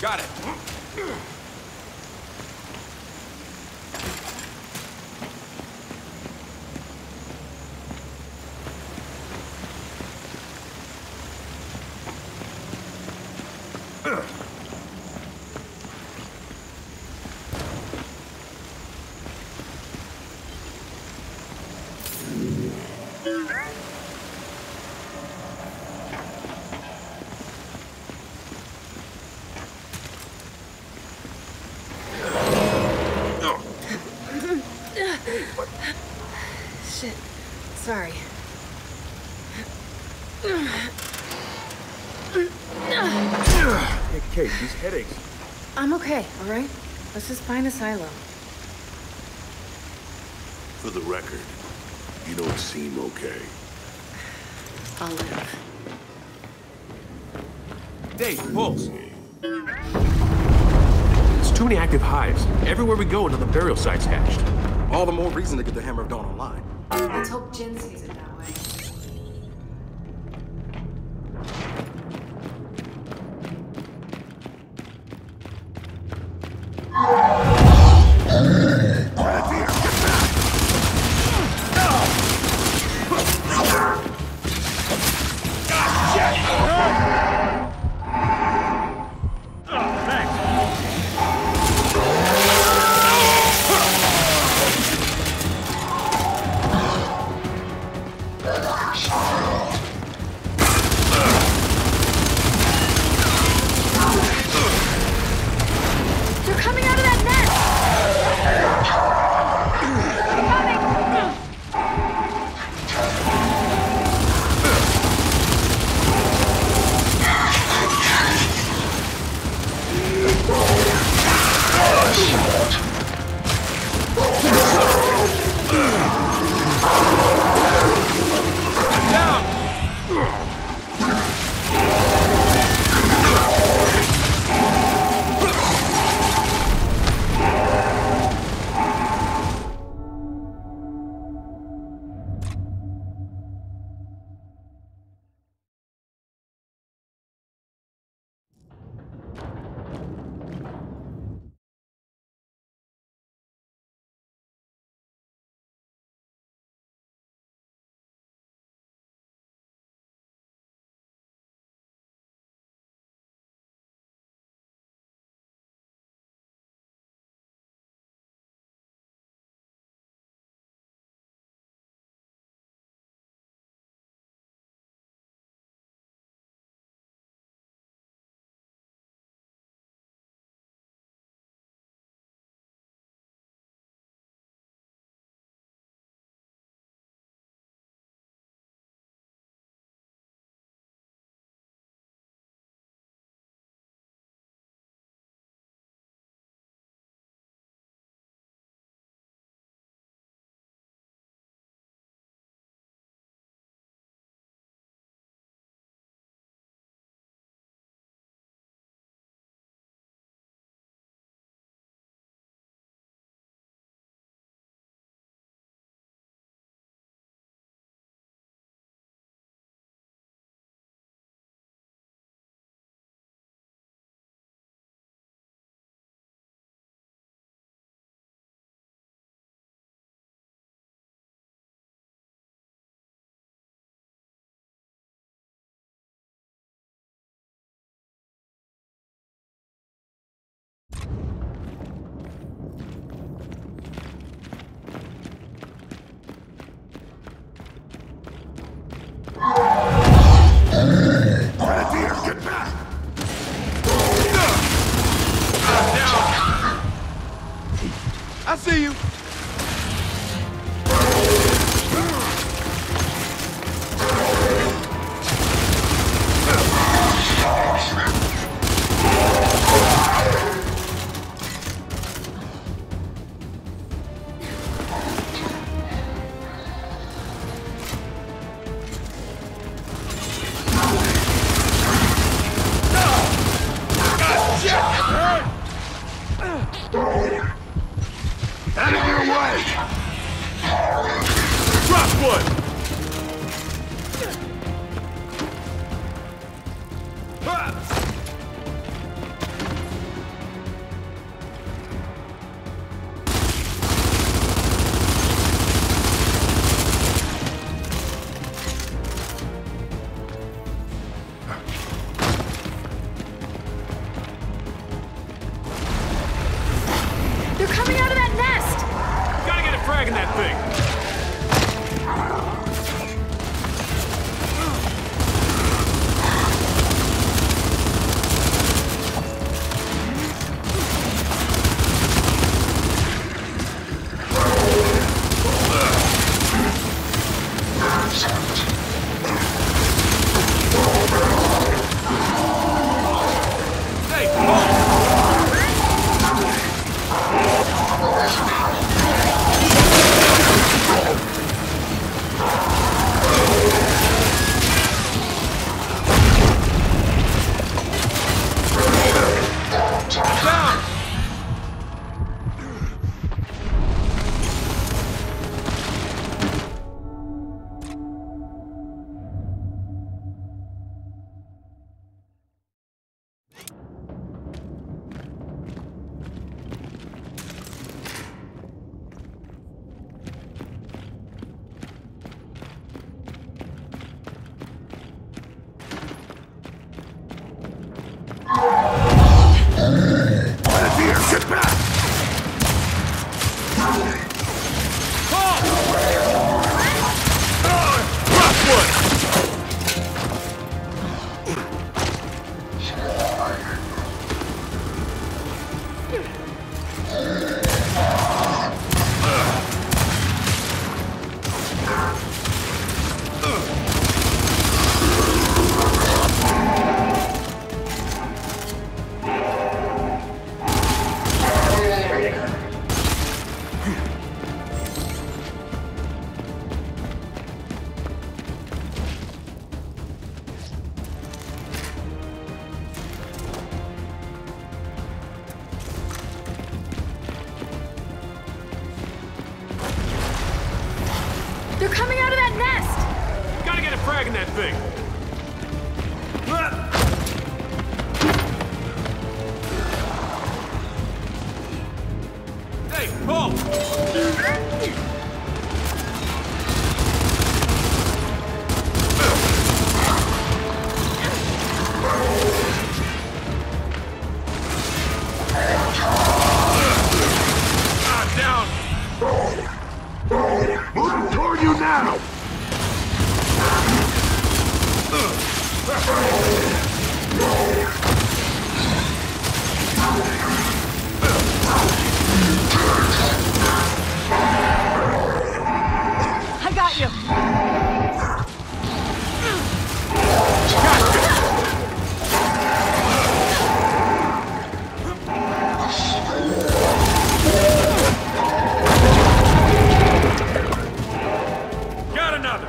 Got it. Shit. Sorry. Hey, Kate, these headaches. I'm okay, all right? Let's just find a silo. For the record, you don't seem okay. I'll live. Dave, Pulse. There's too many active hives. Everywhere we go, another burial site's hatched. All the more reason to get the Hammer of Dawn online. Let's hope Jin sees it that way. I see you. Out of your way! Drop one! that thing! They're coming out of that nest! Gotta get a frag in that thing! Hey, pull! Down! Moving toward you now! I got you! Got another!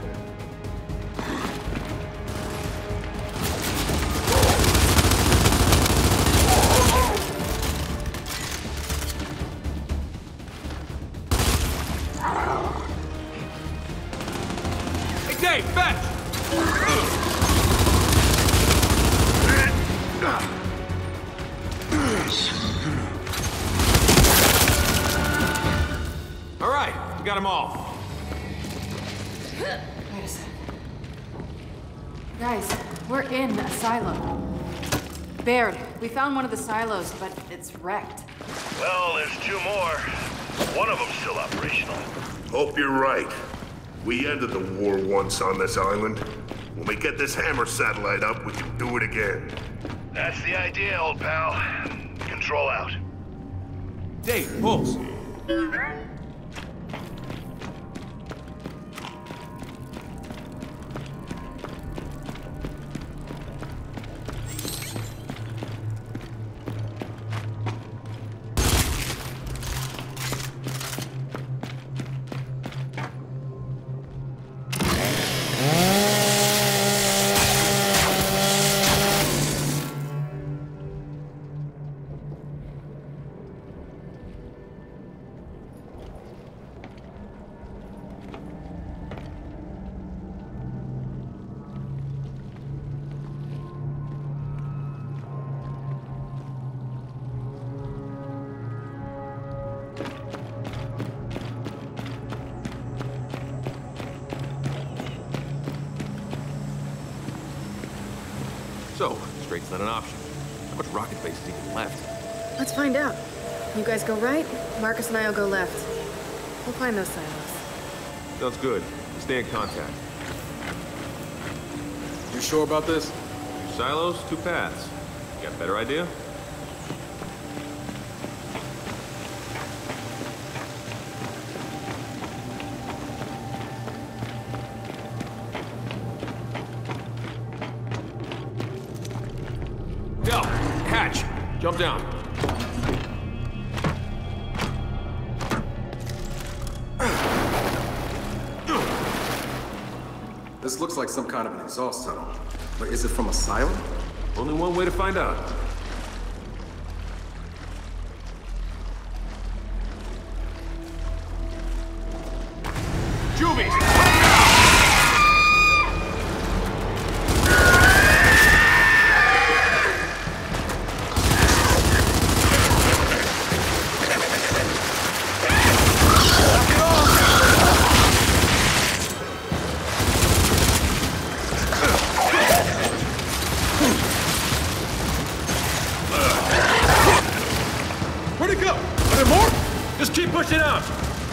Hey, Dave, fetch! All right, we got them all. Wait a sec. Guys, we're in a silo. Baird, we found one of the silos, but it's wrecked. Well, there's two more. One of them's still operational. Hope you're right. We ended the war once on this island. When we get this hammer satellite up, we can do it again. That's the idea, old pal. Control out. Dave, pulse. So, straight's not an option. How much rocket base is even left? Let's find out. You guys go right, Marcus and I'll go left. We'll find those silos. Sounds good. Stay in contact. You sure about this? 2 silos, 2 paths. You got a better idea? Go! Hatch! Jump down. This looks like some kind of an exhaust tunnel. But is it from a silo? Only one way to find out. Juvies! Where'd it go? Are there more? Just keep pushing out!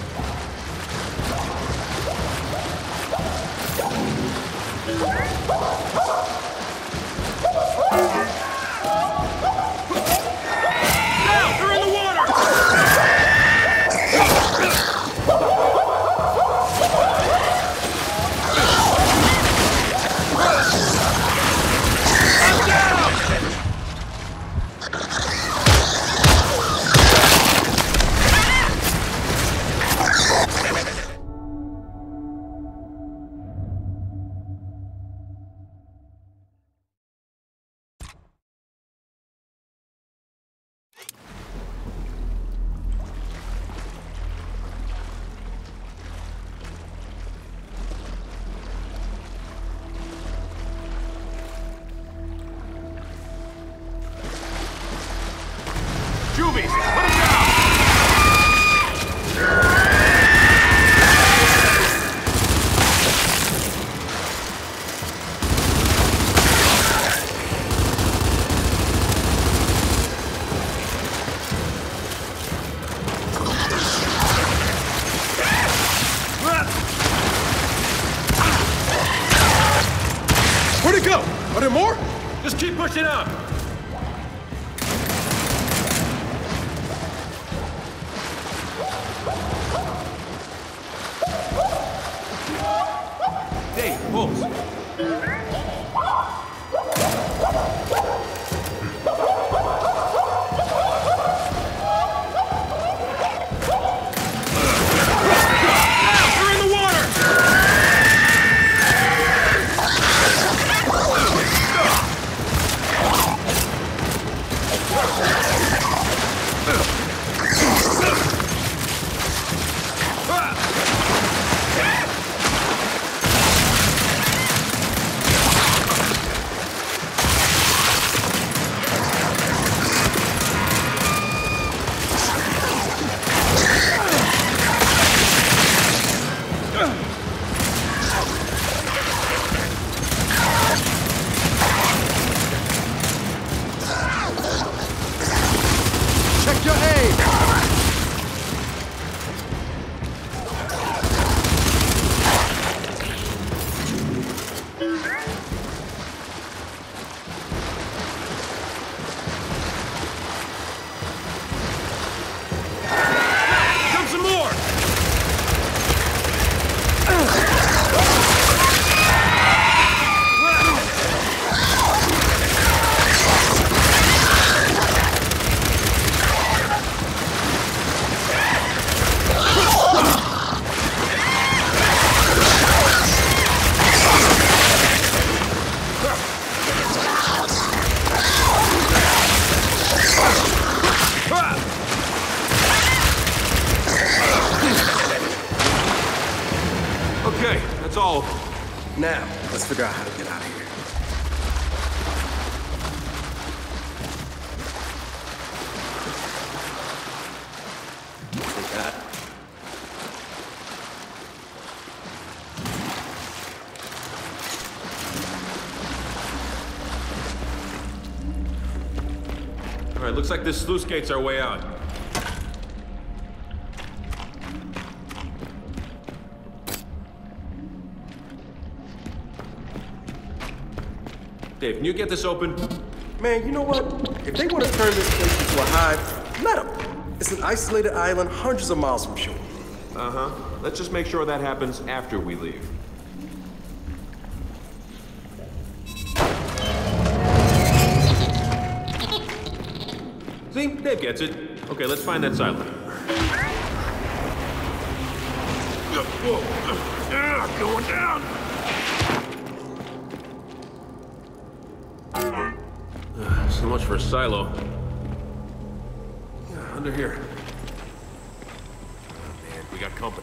They're in the water! I'm down! Juvies, put it down! Where'd it go? Are there more? Just keep pushing out! Hey, Wolves! They're in the water! Check your aim! Come some more! Okay, that's all of them. Now, let's figure out how to get out of here. Take that. All right, looks like this sluice gate's our way out. Dave, can you get this open? Man, you know what? If they want to turn this place into a hive, let them. It's an isolated island hundreds of miles from shore. Uh-huh. Let's just make sure that happens after we leave. See? Dave gets it. Okay, let's find that silo. Going down! So much for a silo. Under here. Oh, man, we got company.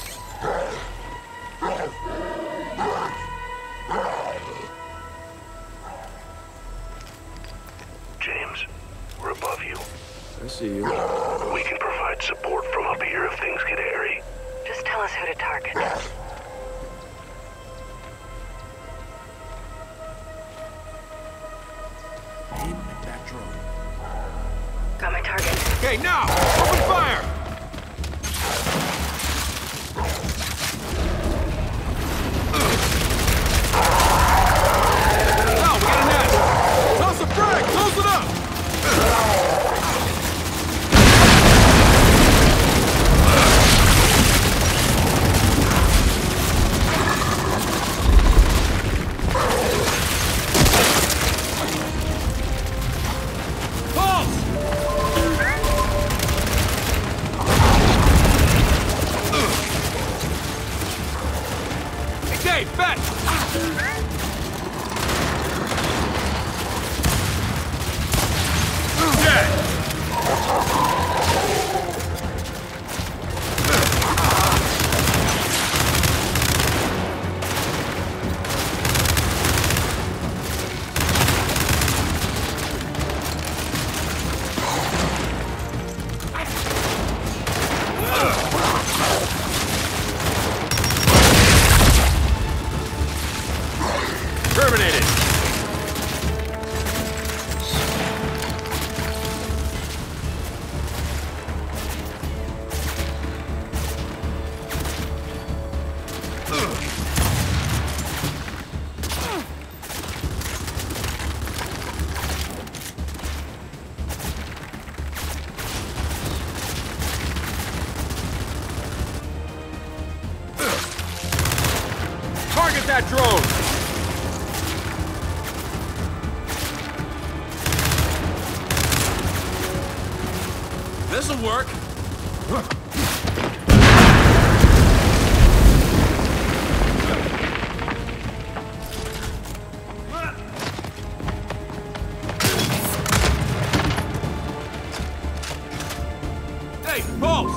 James, we're above you. I see you. We can provide support from up here if things get hairy. Just tell us who to target. Aim at that drone. Got my target. Okay, now! Open fire! Now, we got a net! Toss a frag! Close it up! Target that drone! This'll work. Hey, Pulse!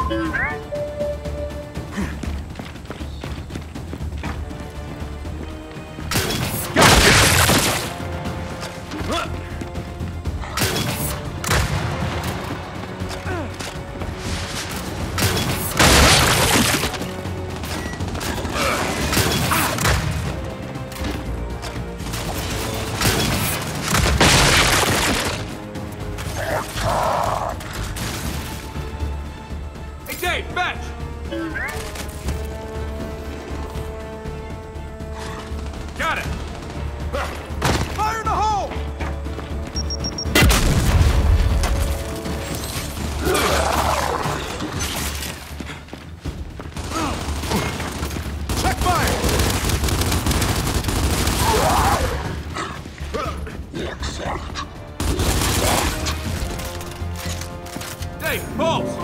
Got it! Fire in the hole! Check fire! Hey, Pulse!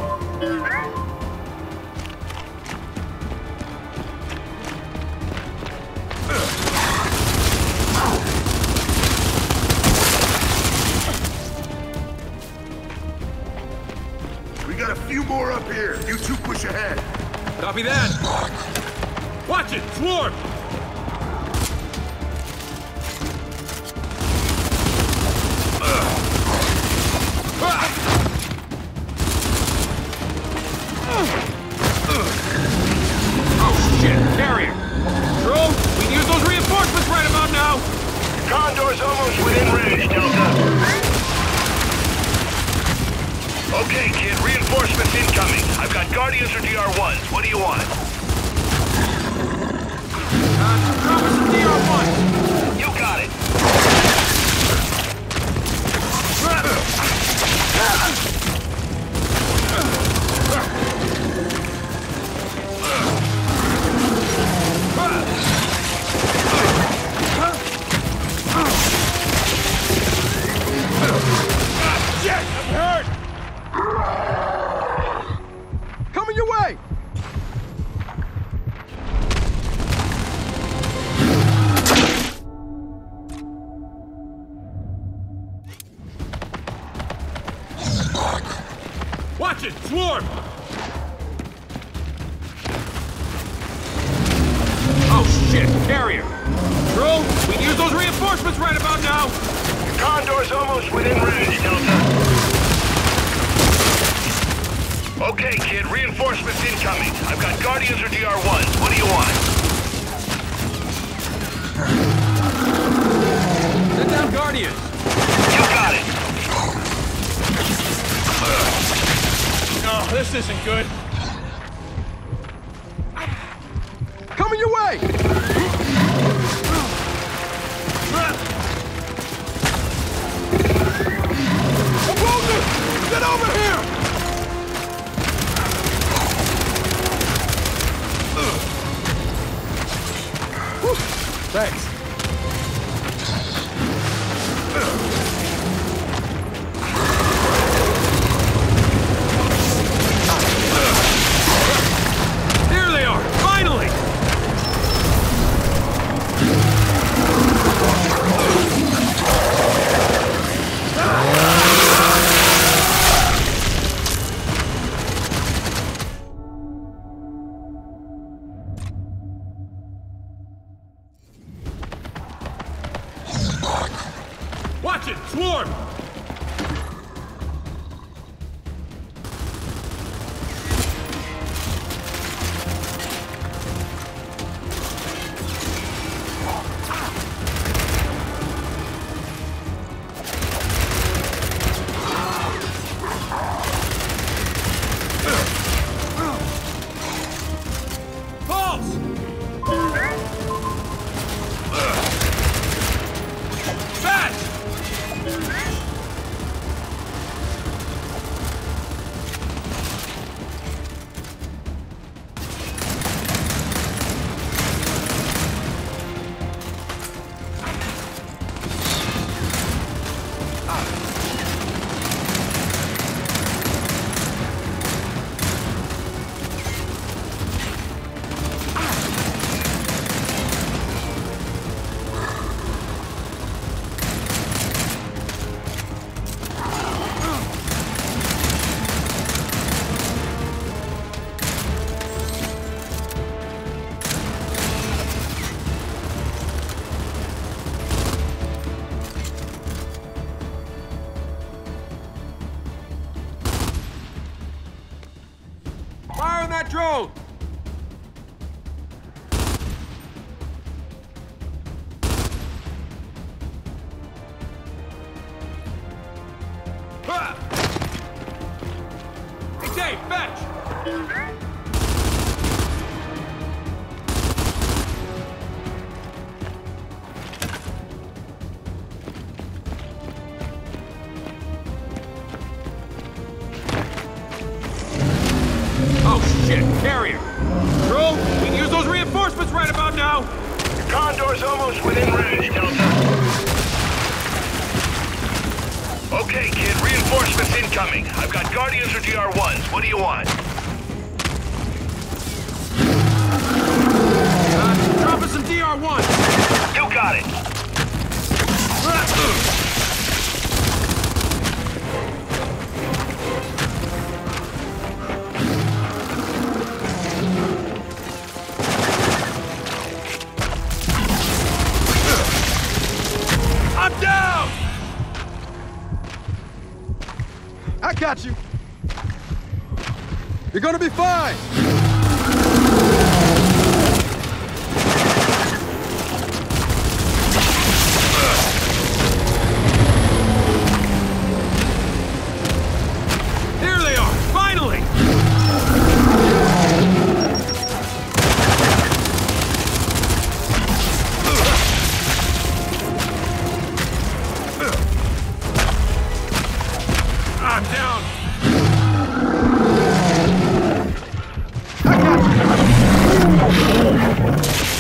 Got a few more up here. You two push ahead. Copy that. Watch it, swarm! Oh shit, carrier! Drone, we can use those reinforcements right about now! Condor's almost within range, Delta. Okay, kid, reinforcements incoming. I've got Guardians or DR1s. What do you want? Drop us some DR1s! You got it. swarm! Oh shit, carrier! True, we can use those reinforcements right about now! Condor's almost within range, Delta. Okay, kid, reinforcements incoming. I've got Guardians or DR1s. What do you want? Send down Guardians! You got it! No, this isn't good. Coming your way! I'm wounded! Get over here! Thanks. There they are! Finally! Watch it! Swarm! Pulse! Fast! Fire on that drone! Ah! Hey Dave, fetch! Oh shit, carrier! True, we can use those reinforcements right about now! Condor's almost within range, Delta. Okay, kid, reinforcements incoming. I've got Guardians or DR1s. What do you want? Drop us some DR1! You got it! I'm down! I got you! You're gonna be fine! There they are! Finally! I'm down! I got you!